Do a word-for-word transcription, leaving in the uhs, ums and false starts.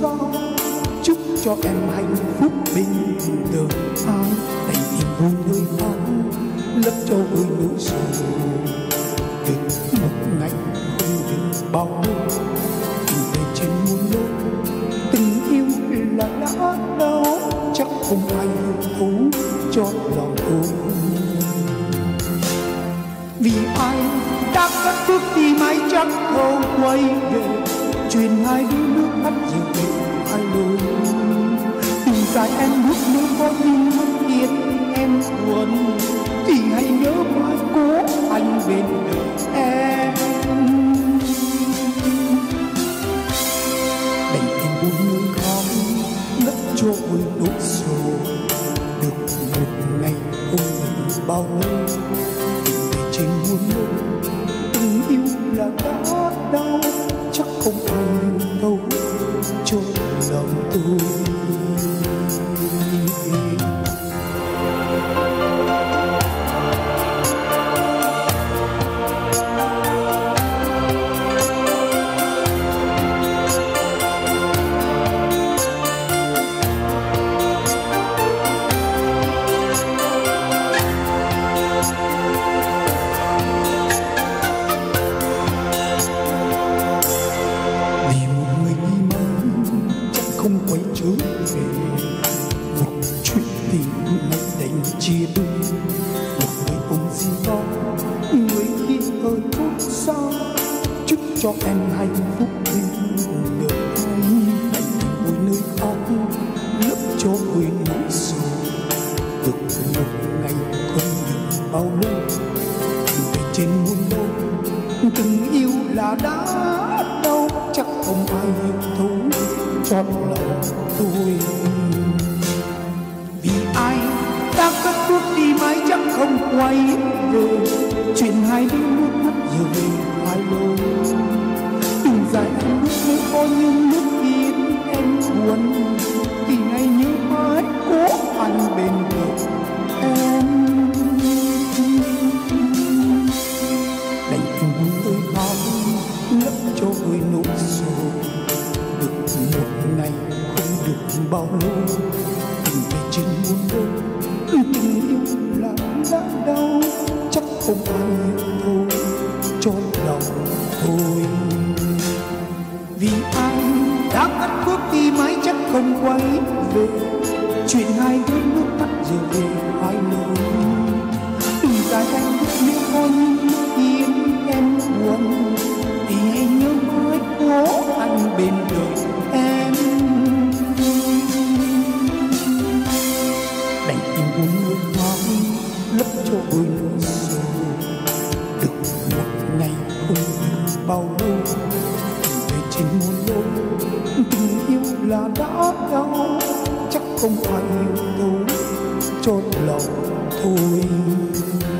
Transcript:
gió, chúc cho em hạnh phúc bình thường. Ai đầy niềm vui nơi khóc lấp cho vui nỗi sầu. Được một ngày không được bao lâu, tình về trên muôn lối. Tình yêu là đã đâu, chắc không ai hiểu thấu cho lòng tôi. Vì ai đã cất bước đi mãi chắc không quay về, chuyện hai đứa nước mắt dịu về hai lối. Từng dài em bước nếu có những mất yên em buồn, thì hãy nhớ mãi cố anh bên đời em. Đành tìm buồn nơi khóc lấp cho vui nỗi sầu. Được một ngày không được bao lâu, tình về trên muôn lối. Tình yêu là đã đau, chắc không ai hiểu thấu cho lòng tôi. Không quay trở về một chuyện tình này đành chia đôi. Một người ôm gì đó, người kia ở chốn xa, chúc cho em hạnh phúc bên đời. Đành tìm vui nơi khóc lấp cho vui nỗi sầu. Được một ngày không được bao lâu, về trên muôn lối. Tình yêu là đã đâu, chắc không ai hiểu thấu cho lòng tôi. Vì ai đã cất bước đi mãi chắc không quay về, chuyện hai đứa nước mắt giờ về hai lối. Từng dài em bước nếu có những nước yên em buồn, thì hãy nhớ mãi cố anh bên đời em. Đành tìm buồn tôi khóc lấp cho vui nỗi sầu. Được một ngày không được bao lâu, tình về trên muôn lối. Tình yêu là đã đau, chắc không ai hiểu thấu cho lòng tôi. Vì ai đã cất bước đi mãi chắc không quay về, chuyện hai đứa nước mắt giờ về hai lối. Từng dài anh bước nếu có những lúc yên em buồn, thì hãy nhớ mãi cố anh bên đời em. Đành tìm buồn người khóc lấp cho vui nỗi sầu. Được một ngày không được bao lâu, về trên muôn lối. Tình yêu là đã đau, chắc không phải hiểu thấu cho lòng thôi.